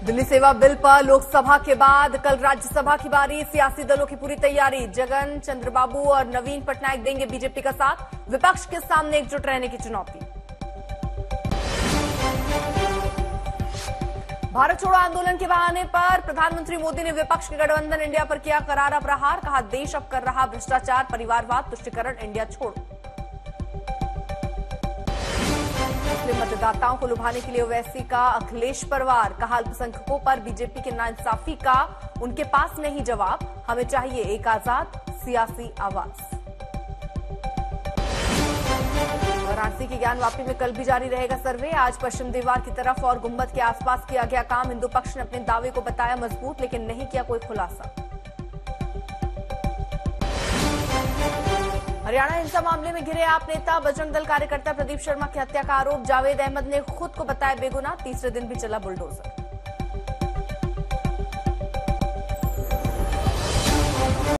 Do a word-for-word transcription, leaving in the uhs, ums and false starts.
दिल्ली सेवा बिल पर लोकसभा के बाद कल राज्यसभा की बारी। सियासी दलों की पूरी तैयारी। जगन, चंद्रबाबू और नवीन पटनायक देंगे बीजेपी का साथ। विपक्ष के सामने एकजुट रहने की चुनौती। भारत छोड़ो आंदोलन के बहाने पर प्रधानमंत्री मोदी ने विपक्ष के गठबंधन इंडिया पर किया करारा प्रहार। कहा, देश अब कर रहा भ्रष्टाचार, परिवारवाद, तुष्टीकरण, इंडिया छोड़ो। मुस्लिम मतदाताओं को लुभाने के लिए ओवैसी का अखिलेश परवार। कहा, अल्पसंख्यकों पर बीजेपी की नाइंसाफी का उनके पास नहीं जवाब। हमें चाहिए एक आजाद सियासी आवाज। वाराणसी की ज्ञानवापी में कल भी जारी रहेगा सर्वे। आज पश्चिम दीवार की तरफ और गुंबद के आसपास किया गया काम। हिंदू पक्ष ने अपने दावे को बताया मजबूत, लेकिन नहीं किया कोई खुलासा। हरियाणा हिंसा मामले में घिरे आप नेता बजरंग दल कार्यकर्ता प्रदीप शर्मा की हत्या का आरोप। जावेद अहमद ने खुद को बताया बेगुनाह। तीसरे दिन भी चला बुलडोजर।